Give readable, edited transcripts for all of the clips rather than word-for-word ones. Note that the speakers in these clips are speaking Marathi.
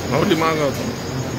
माऊली मागवतो.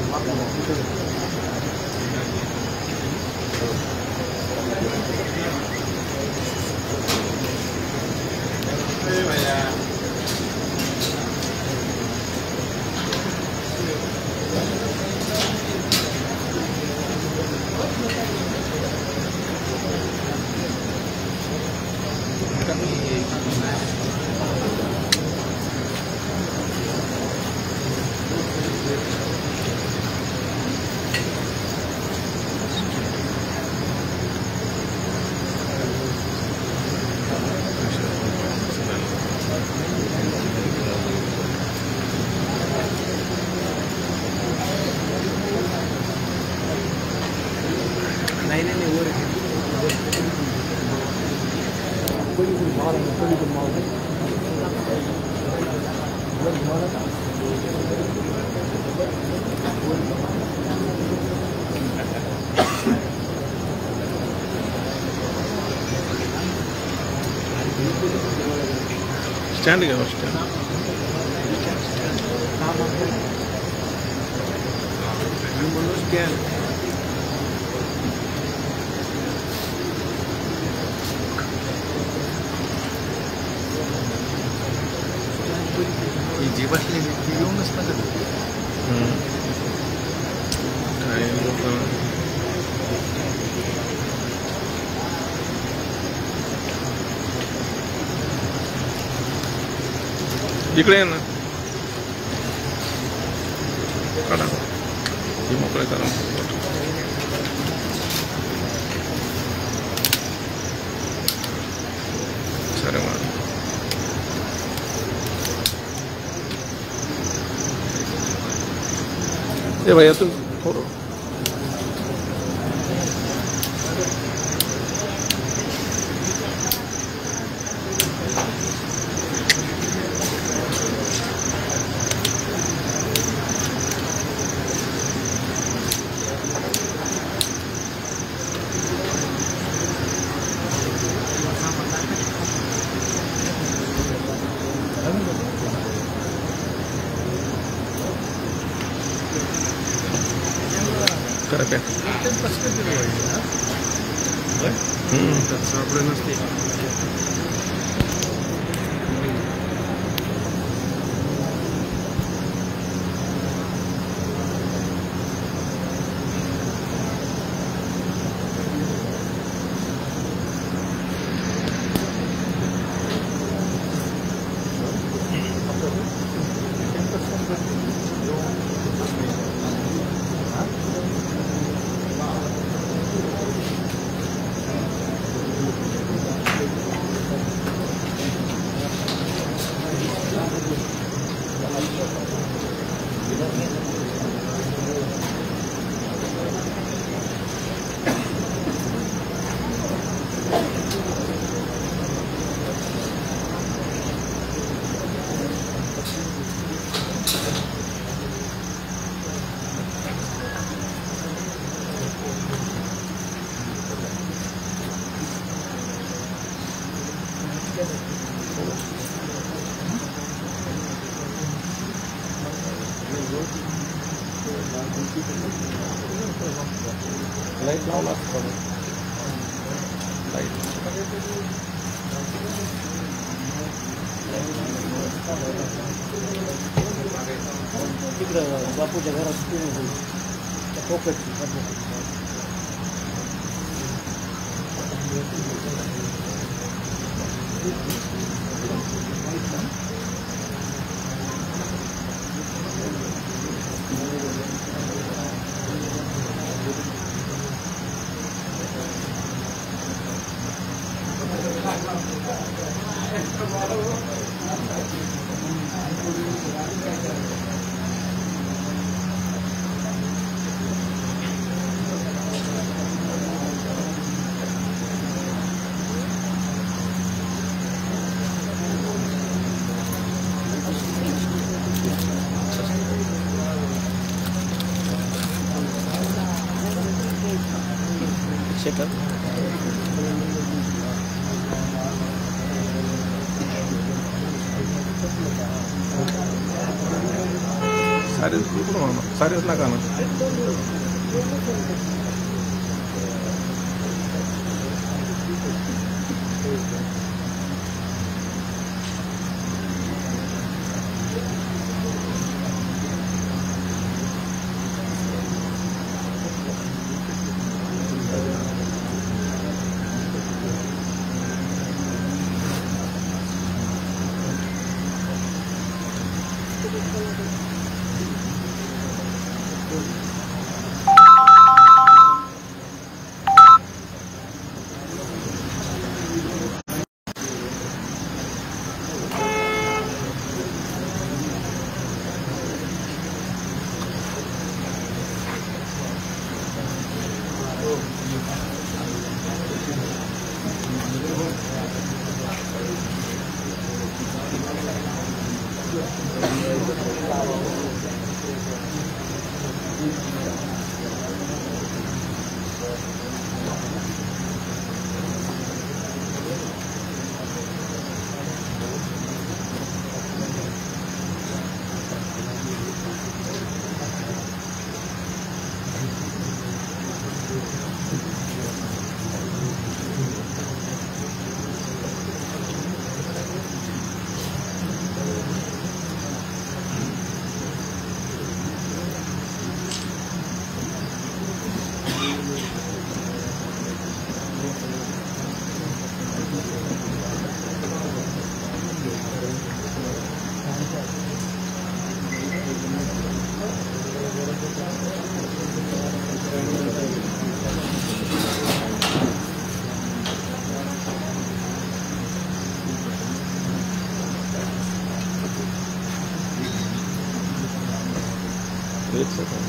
स्टैंड घ्या स्टँड. जी बसली ती येऊनच ना काय लोक इकडे आहे ना, काढा ही मोकळे करा. सारे मान ए भैया तुम थोड़ा करके सापडे नसते. लाईट लावला असता लाईट तिकडं बापूच्या घरात पोकटची शेतात सारे कुठं म्हणा सारेच नका ना एक सेकंड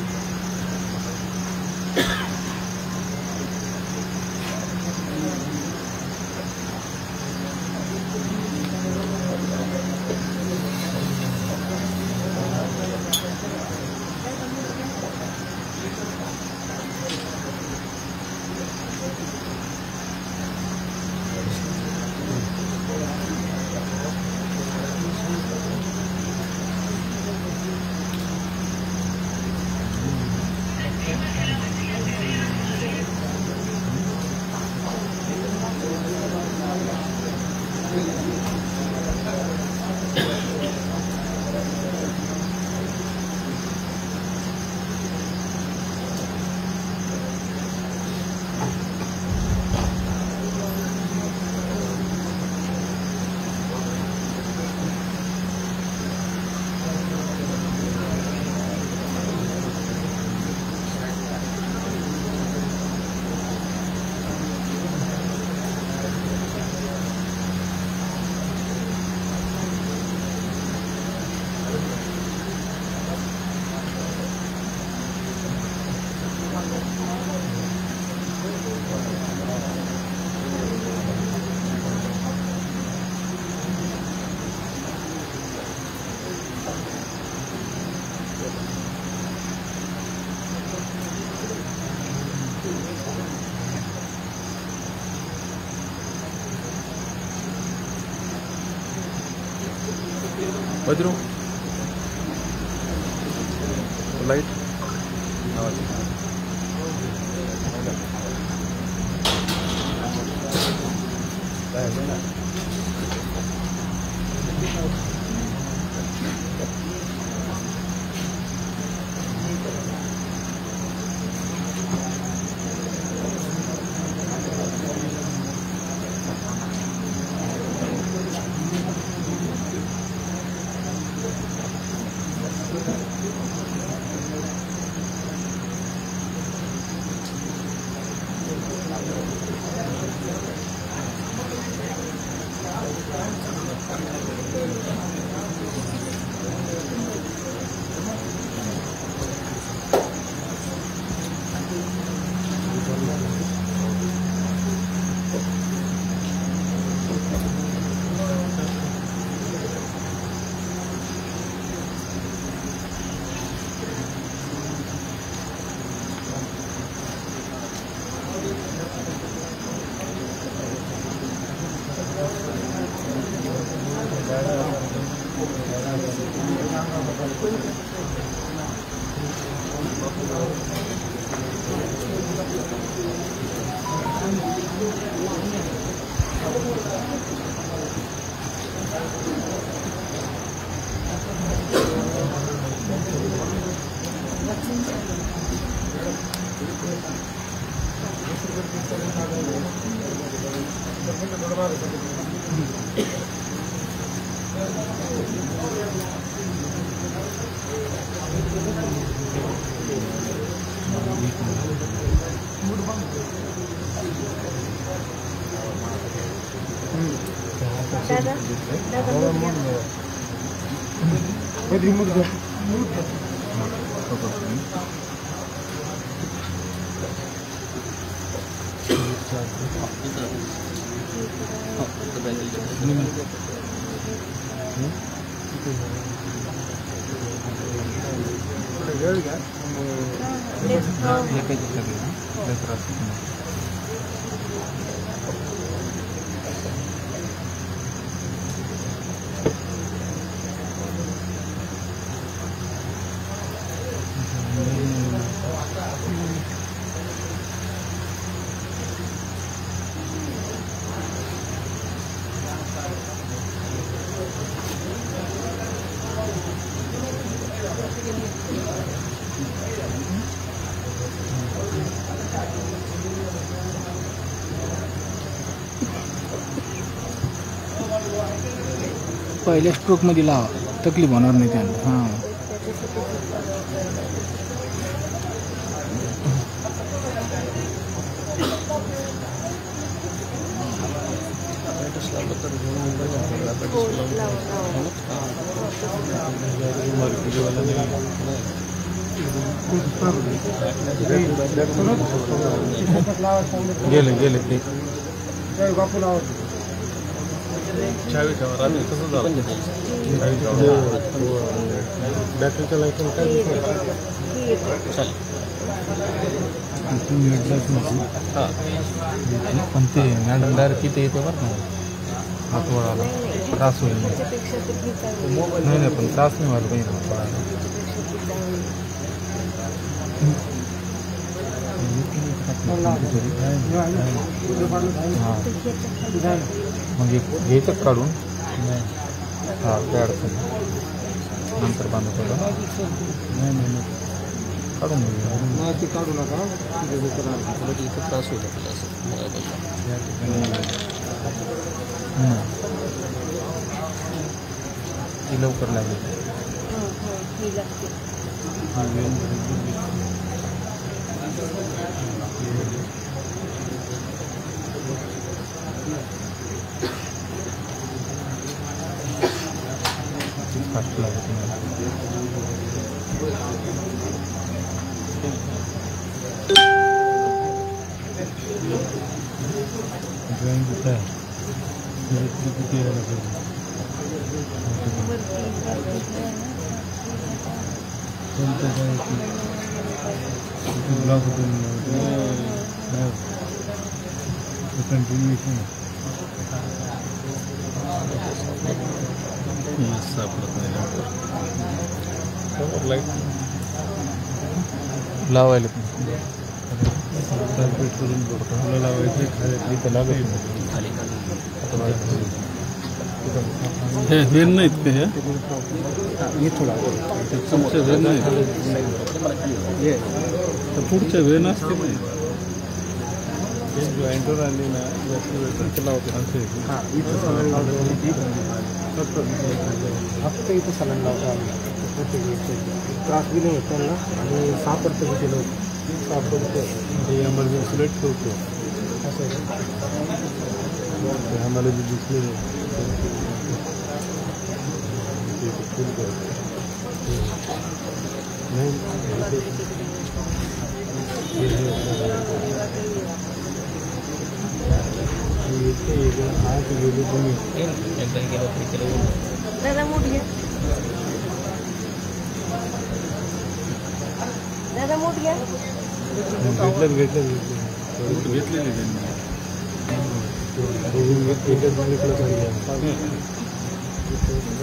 वज्रू लाइट पहिल्या स्ट्रोकमध्ये लावा, तकलीफ होणार नाही त्यांना. हां गेले ते बापू लावा. चावी ठेवा. रात्री कसं झालं बॅटरीचं लाईट काय पण ते मॅडम डायरेक्ट तिथे येते बरं ना हातवडाला त्रास होईल. नाही पण त्रास नाही व्हायला पाहिजे हातवडाला. मग घ्यायचं काढून हां काय अडचण नंतर बांधू पडलं काढून ते काढू नका. त्रास होतो ती लवकर लागली. फास्ट लागते ड्रॉइंग होता है किती यायला पाहिजे. कोणतं काय ब्लॉक होतं कंटिन्युएशन सापडत नाही लाईट लावायला पेट करून फुलं लावायची खाली तर लागत नाही. हे वेन नाहीत का ह्या तुमच्या वेन नाही तर पुढच्या वेन असते नाही जॉईंटवर आली ना जास्त लावते असं हां इथं सलाईन लावतो. फक्त इथं सलाईन लावतो आम्ही. त्रास बी नाही होत त्यांना आणि सापडतं किती लोक सापडतं. एमर्जन्सी लाईट ठेवतो असं आहे. आम्हाला जे दिसले नाही दादा मूठ घ्या. दादा मूठ घ्या. घेतलेली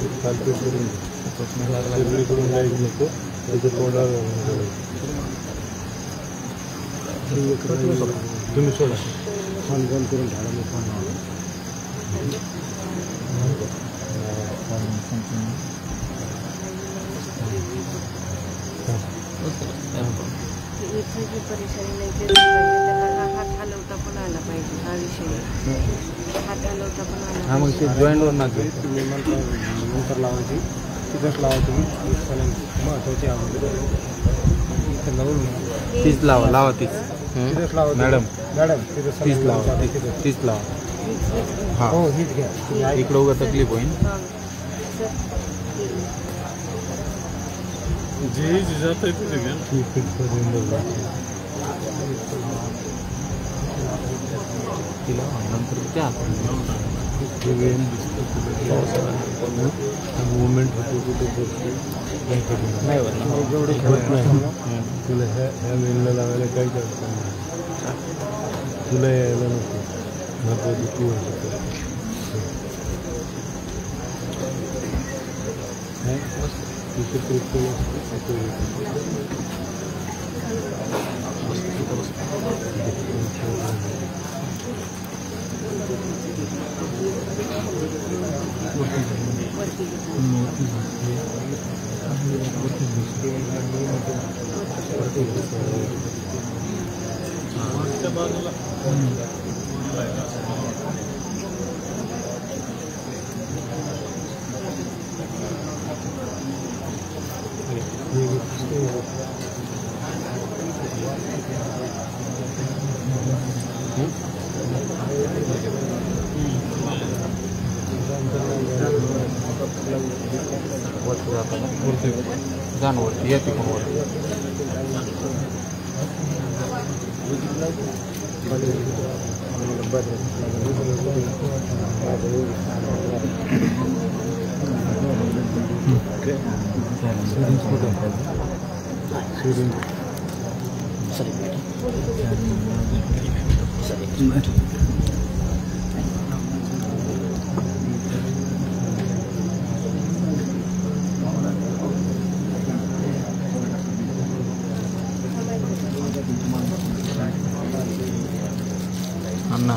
करून लाईट नको त्याच्या तोंडावर तुम्ही सोडा फोन बंद करून झाला मी फोन इथं परेशानी नाही केली पाहिजे, त्याला हात हलवता पण आला पाहिजे. हा विषय हात हलवता पण आला हां, मग ते जॉईंटवर ना तुम्ही म्हणता नंतर लावायची तिथंच लावायची महत्वाची इथं लावून तीच लावा तीच तिथंच लावा मॅडम तिथं तीच लावा तीच लावा. हां, हो हीच घ्या इकडं उगा तकलीफ होईल. जे जात आहे तिथे घ्या. तिला नंतर त्या मुवमेंट होते नाही होत ना. जेवढे खेळत नाही तुला ह्या वेळेला लावायला काही करत नाही, तुला यायला नको महत्वाची तू जानवर येते पण वर अन्ना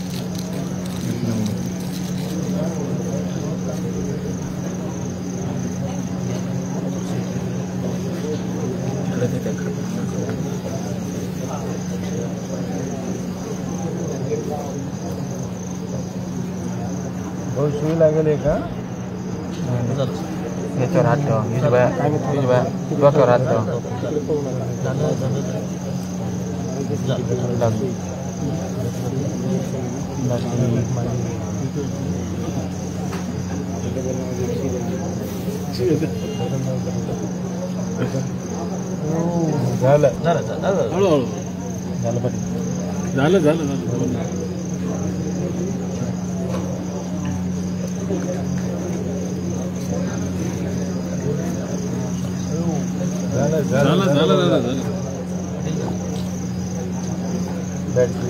बहुत सुई लागेल का याच्यावर हात ठेवा. हिजबाया डोक्यावर हात ठेवा. झालं हळूहळू झालं पाहिजे. झालं झालं झालं झालं झालं झालं झालं झालं. बॅटरी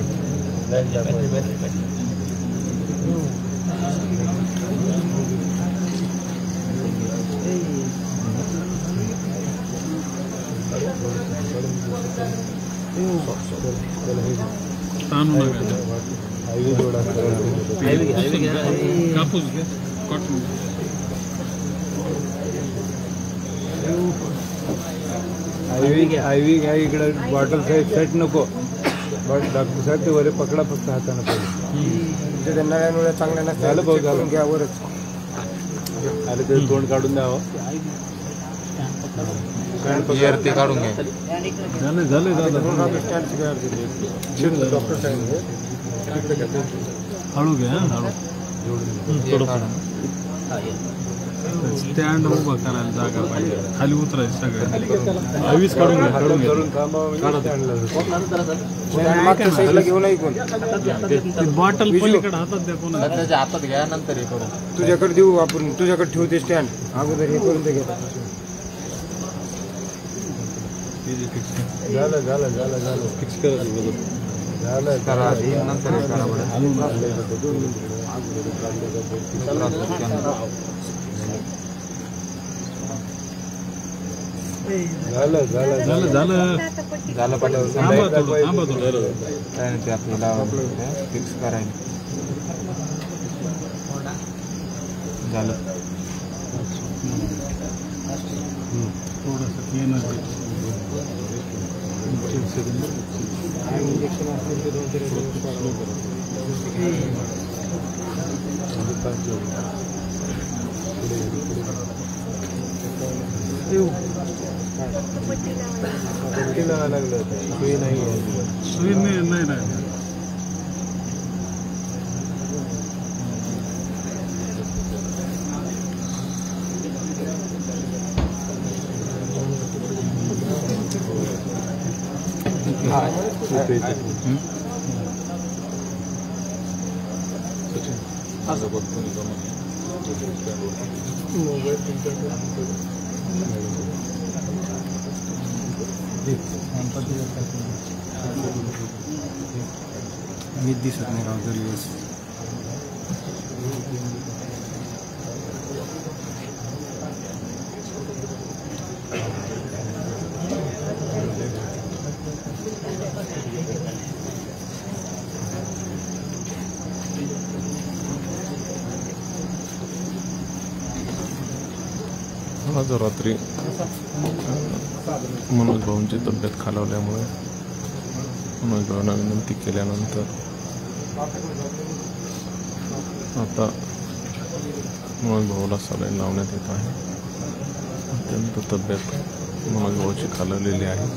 ताणू नका. हायवे जोडा कापूस घ्या कॉटन. आयवी घ्या इकडे बॉटल साईज सेट नको. बट डॉक्टर साहेब ते वरे पकडा फक्त हाताने पाहिजे. ते नळ्या चांगल्या नसतात. झालं भाऊ झालं घ्या वरच आले ते तोंड काढून द्यावं. ते काढून घ्या. झालं झालं झालं. डॉक्टर साहेब हळू घ्या हळू. स्टँड उभा करायला जागा पाहिजे. खाली उतरायचं सगळं. आवीस काढून घ्या काढून घ्या. बॉटल पलीकडे हातात द्या कोणा. त्याच्या हातात घ्या नंतर हे करू. तुझ्याकडे देऊ आपण. तुझ्याकडे ठेवते स्टँड अगोदर हे करून घे. झालं झालं झालं झालं फिक्स करायचं. झालं करा आधी नंतर हे करा बरं. झालं झालं झालं झालं आता पट्टी झालं पाटील थांबा थोडं काय नाही ते आपल्याला फिक्स करायला झालं थोडंसं येणार इंजेक्शन असेल ते 2-3 दिवस स्लो करा पट्टी लावायला लागलं होतं सुई नाही आहे सुई नाही राहिली मी दिसत नाही राव तरी दिवस आज रात्री मनोज भाऊंची तब्येत खालावल्यामुळे मनोज भाऊंना विनंती केल्यानंतर आता मनोज भाऊला सलाईन लावण्यात येत आहे. अत्यंत तब्येत मनोज भाऊची खालावलेली आहे.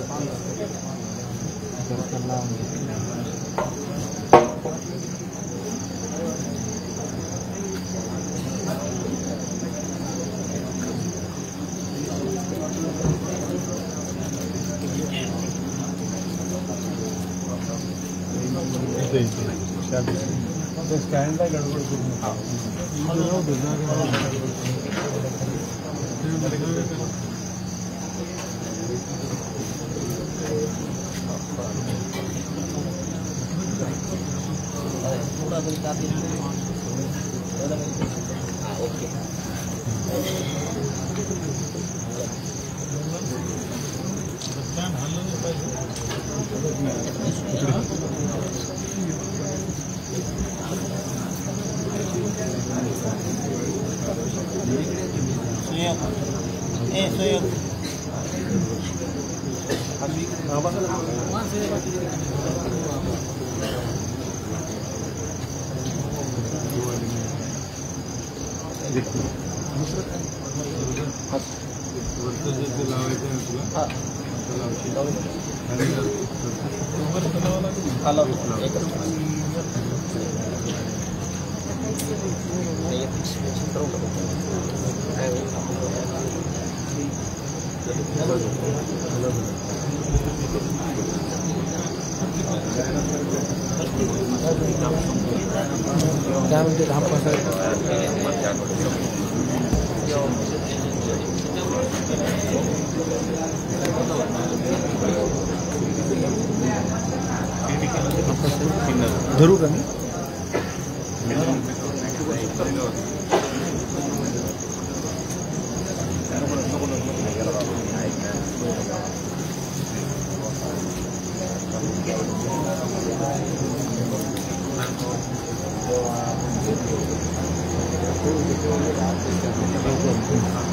स्टँडला गडबड त्यामध्ये 10% धरू का मी झालं